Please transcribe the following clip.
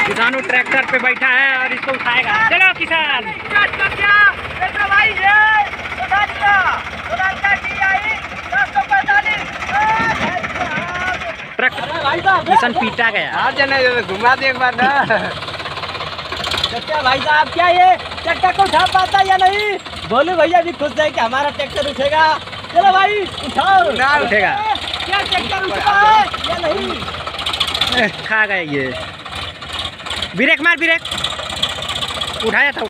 किसानों ट्रैक्टर पे बैठा है और इसको उठाएगा। चलो किसान। ट्रक किसान पीटा गया। आप जने घुमा दे एक बार ना। क्या भाई साहब, क्या ये ट्रैक्टर को उठा पाता या नहीं? बोले भैया भी खुश है कि हमारा ट्रैक्टर उठेगा। चलो भाई उठाओ। ना उठेगा। क्या ट्रैक्टर उठता है या नहीं? खा गए ये। ब्रेक मार, ब्रेक उठाया था।